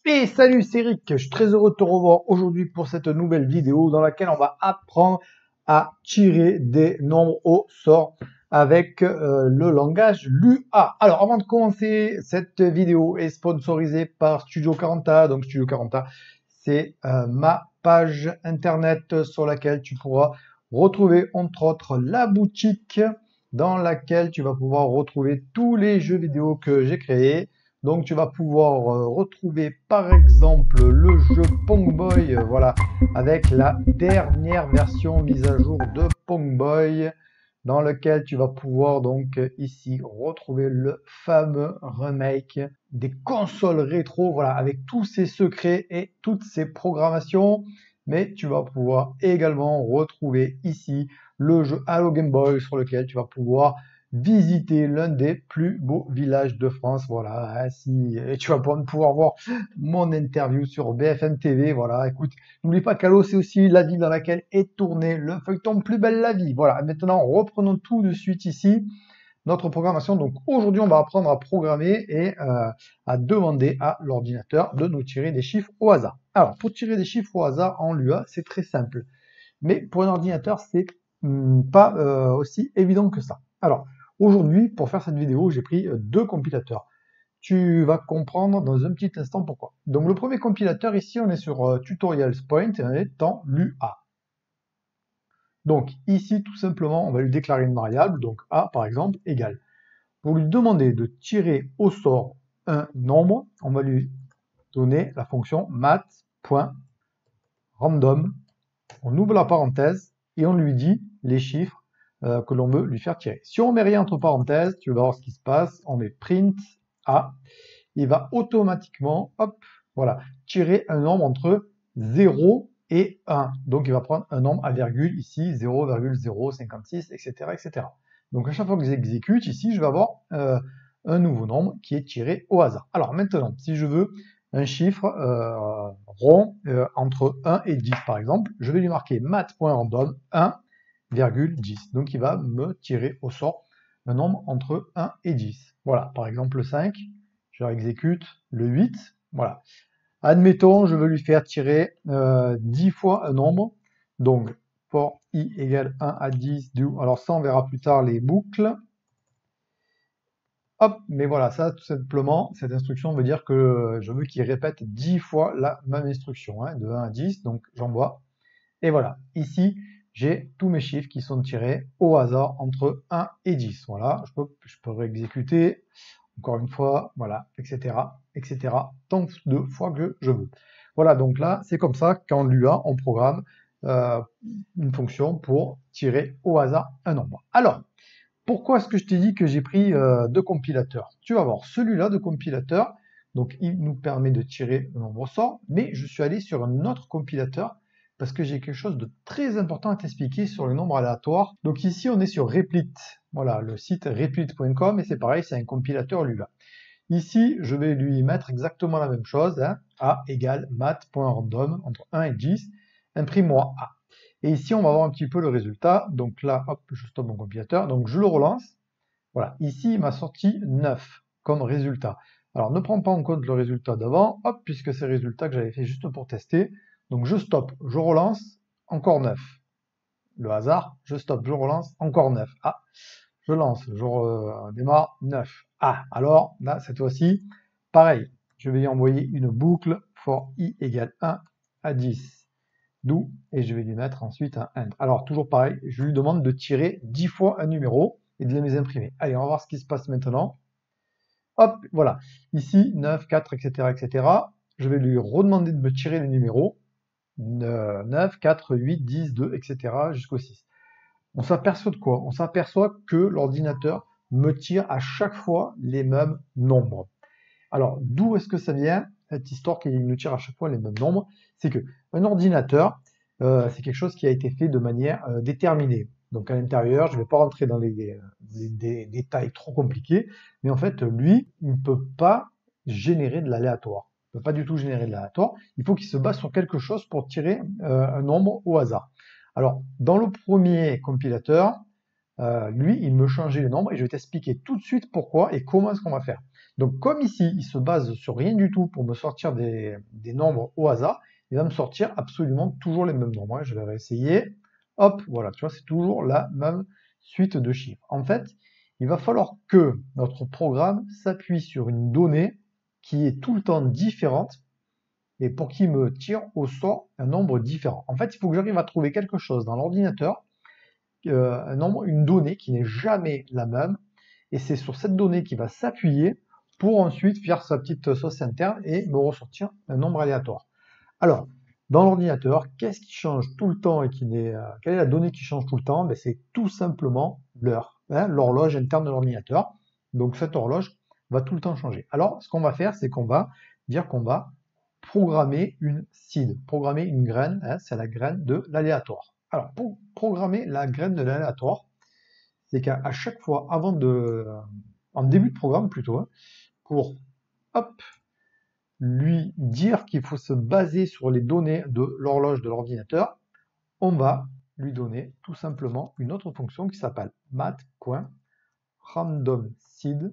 Et salut, c'est Eric, je suis très heureux de te revoir aujourd'hui pour cette nouvelle vidéo dans laquelle on va apprendre à tirer des nombres au sort avec le langage Lua. Alors avant de commencer, cette vidéo est sponsorisée par Studio 40. Donc Studio 40, c'est ma page internet sur laquelle tu pourras retrouver entre autres la boutique dans laquelle tu vas pouvoir retrouver tous les jeux vidéo que j'ai créés. Donc tu vas pouvoir retrouver par exemple le jeu Pongboy, voilà, avec la dernière version mise à jour de Pongboy, dans lequel tu vas pouvoir donc ici retrouver le fameux remake des consoles rétro, voilà, avec tous ses secrets et toutes ses programmations. Mais tu vas pouvoir également retrouver ici le jeu Halo Game Boy sur lequel tu vas pouvoir visiter l'un des plus beaux villages de France. Voilà, ainsi, et tu vas pouvoir voir mon interview sur BFM TV. Voilà, écoute, n'oublie pas qu'Halo, c'est aussi la ville dans laquelle est tourné le feuilleton Plus belle la vie. Voilà, maintenant, reprenons tout de suite ici notre programmation. Donc aujourd'hui, on va apprendre à programmer et à demander à l'ordinateur de nous tirer des chiffres au hasard. Alors, pour tirer des chiffres au hasard en Lua, c'est très simple. Mais pour un ordinateur, c'est pas aussi évident que ça. Alors, aujourd'hui, pour faire cette vidéo, j'ai pris deux compilateurs. Tu vas comprendre dans un petit instant pourquoi. Donc, le premier compilateur, ici, on est sur Tutorials Point et on est dans Lua. Donc, ici, tout simplement, on va lui déclarer une variable, donc A, par exemple, égale. Pour lui demander de tirer au sort un nombre, on va lui donner la fonction math.random. On ouvre la parenthèse et on lui dit les chiffres que l'on veut lui faire tirer. Si on met rien entre parenthèses, tu vas voir ce qui se passe. On met print A. Il va automatiquement, hop, voilà, tirer un nombre entre 0 et 1. Donc il va prendre un nombre à virgule ici, 0,056, etc., etc. Donc à chaque fois que j'exécute ici, je vais avoir un nouveau nombre qui est tiré au hasard. Alors maintenant, si je veux un chiffre rond entre 1 et 10 par exemple, je vais lui marquer math.random 1,10. Donc il va me tirer au sort un nombre entre 1 et 10. Voilà, par exemple le 5, je exécute le 8, voilà. Admettons, je veux lui faire tirer 10 fois un nombre, donc for i égale 1 à 10, do. Alors ça on verra plus tard les boucles. Hop, mais voilà, ça tout simplement, cette instruction veut dire que je veux qu'il répète 10 fois la même instruction, hein, de 1 à 10, donc j'envoie. Et voilà, ici, j'ai tous mes chiffres qui sont tirés au hasard entre 1 et 10. Voilà, je peux réexécuter, encore une fois, voilà, etc., etc., tant de fois que je veux. Voilà, donc là, c'est comme ça qu'en Lua, on programme une fonction pour tirer au hasard un nombre. Alors, pourquoi est-ce que je t'ai dit que j'ai pris deux compilateurs? Tu vas voir, celui-là de compilateur, donc il nous permet de tirer le nombre au sort, mais je suis allé sur un autre compilateur parce que j'ai quelque chose de très important à t'expliquer sur le nombre aléatoire. Donc ici, on est sur Replit. Voilà, le site replit.com, et c'est pareil, c'est un compilateur Lua. Ici, je vais lui mettre exactement la même chose, hein, A égale math.random entre 1 et 10, imprime-moi A. Et ici, on va voir un petit peu le résultat. Donc là, hop, je stoppe mon compilateur. Donc je le relance. Voilà, ici, il m'a sorti 9 comme résultat. Alors ne prends pas en compte le résultat d'avant, hop, puisque c'est le résultat que j'avais fait juste pour tester. Donc je stoppe, je relance, encore 9. Le hasard, je stoppe, je relance, encore 9. Ah, je lance, je redémarre, 9. Ah, alors là, cette fois-ci, pareil, je vais y envoyer une boucle for i égale 1 à 10. Do, et je vais lui mettre ensuite un end. Alors toujours pareil, je lui demande de tirer 10 fois un numéro et de les imprimer. Allez, on va voir ce qui se passe maintenant. Hop, voilà. Ici, 9, 4, etc., etc. Je vais lui redemander de me tirer les numéros. 9, 4, 8, 10, 2, etc. jusqu'au 6. On s'aperçoit de quoi? On s'aperçoit que l'ordinateur me tire à chaque fois les mêmes nombres. Alors, d'où est-ce que ça vient, cette histoire qu'il nous tire à chaque fois les mêmes nombres? C'est que un ordinateur, c'est quelque chose qui a été fait de manière déterminée. Donc à l'intérieur, je ne vais pas rentrer dans les détails trop compliqués, mais en fait, lui, il ne peut pas générer de l'aléatoire. Il ne peut pas du tout générer de l'aléatoire. Il faut qu'il se base sur quelque chose pour tirer un nombre au hasard. Alors, dans le premier compilateur, lui, il me changeait le nombre et je vais t'expliquer tout de suite pourquoi et comment est-ce qu'on va faire. Donc comme ici, il se base sur rien du tout pour me sortir des nombres au hasard, il va me sortir absolument toujours les mêmes nombres. Je vais réessayer. Hop, voilà, tu vois, c'est toujours la même suite de chiffres. En fait, il va falloir que notre programme s'appuie sur une donnée qui est tout le temps différente et pour qu'il me tire au sort un nombre différent. En fait, il faut que j'arrive à trouver quelque chose dans l'ordinateur, une donnée qui n'est jamais la même, et c'est sur cette donnée qu'il va s'appuyer pour ensuite faire sa petite sauce interne et me ressortir un nombre aléatoire. Alors, dans l'ordinateur, qu'est-ce qui change tout le temps et quelle est la donnée qui change tout le temps? C'est tout simplement l'heure, l'horloge interne de l'ordinateur. Donc cette horloge va tout le temps changer. Alors, ce qu'on va faire, c'est qu'on va dire qu'on va programmer une seed, programmer une graine, c'est la graine de l'aléatoire. Alors, pour programmer la graine de l'aléatoire, c'est qu'à chaque fois, en début de programme plutôt, pour lui dire qu'il faut se baser sur les données de l'horloge de l'ordinateur, on va lui donner tout simplement une autre fonction qui s'appelle math.randomSeed.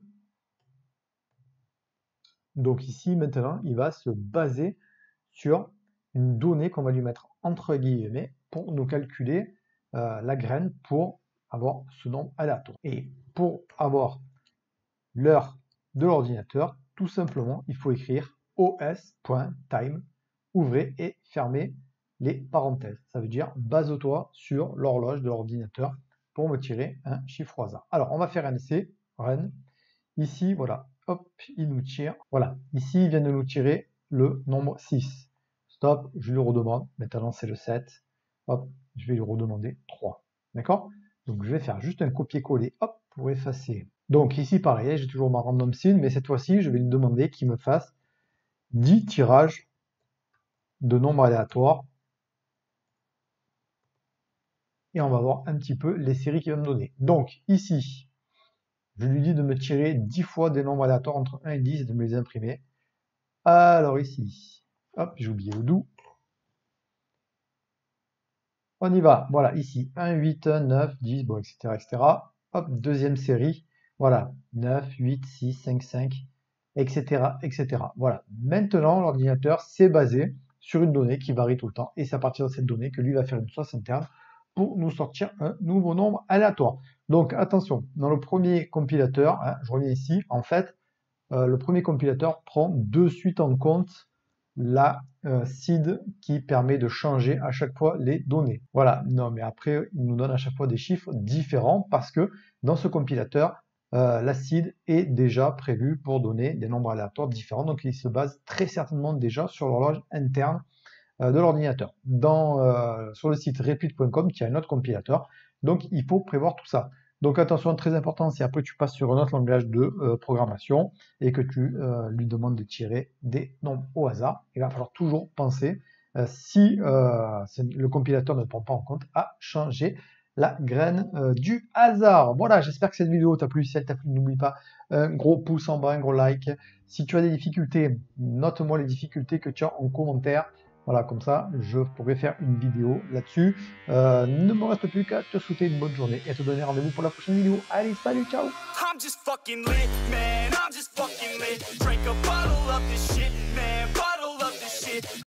Donc ici, maintenant, il va se baser sur une donnée qu'on va lui mettre entre guillemets pour nous calculer la graine pour avoir ce nombre aléatoire. Et pour avoir l'heure de l'ordinateur, tout simplement, il faut écrire os.time, ouvrez et fermez les parenthèses. Ça veut dire base-toi sur l'horloge de l'ordinateur pour me tirer un chiffre au hasard. Alors, on va faire un essai, run. Ici, voilà, hop, il nous tire. Voilà, ici, il vient de nous tirer le nombre 6. Stop, je lui redemande. Maintenant, c'est le 7. Hop, je vais lui redemander 3. D'accord? Donc, je vais faire juste un copier-coller, hop, pour effacer. Donc, ici, pareil, j'ai toujours ma random seed, mais cette fois-ci, je vais lui demander qu'il me fasse 10 tirages de nombres aléatoires. Et on va voir un petit peu les séries qu'il va me donner. Donc, ici, je lui dis de me tirer 10 fois des nombres aléatoires entre 1 et 10 et de me les imprimer. Alors ici, hop, j'ai oublié le doux. On y va, voilà, ici, 1, 8, 9, 10, bon, etc., etc. Hop, deuxième série, voilà, 9, 8, 6, 5, 5, etc., etc. Voilà, maintenant, l'ordinateur s'est basé sur une donnée qui varie tout le temps, et c'est à partir de cette donnée que lui va faire une sauce interne pour nous sortir un nouveau nombre aléatoire. Donc, attention, dans le premier compilateur, je reviens ici, en fait, le premier compilateur prend de suite en compte la seed qui permet de changer à chaque fois les données. Voilà, non mais après il nous donne à chaque fois des chiffres différents parce que dans ce compilateur, la seed est déjà prévue pour donner des nombres aléatoires différents, donc il se base très certainement déjà sur l'horloge interne de l'ordinateur. Sur le site repeat.com qui a un autre compilateur, donc il faut prévoir tout ça. Donc attention, très important, si après tu passes sur un autre langage de programmation et que tu lui demandes de tirer des nombres au hasard, il va falloir toujours penser, si le compilateur ne prend pas en compte, à changer la graine du hasard. Voilà, j'espère que cette vidéo t'a plu. Si elle t'a plu, n'oublie pas un gros pouce en bas, un gros like. Si tu as des difficultés, note-moi les difficultés que tu as en commentaire. Voilà, comme ça, je pourrais faire une vidéo là-dessus. Ne me reste plus qu'à te souhaiter une bonne journée et à te donner rendez-vous pour la prochaine vidéo. Allez, salut, ciao! I'm just fucking lit, man. I'm just fucking lit. Drink a bottle of this shit, man. Bottle of this shit.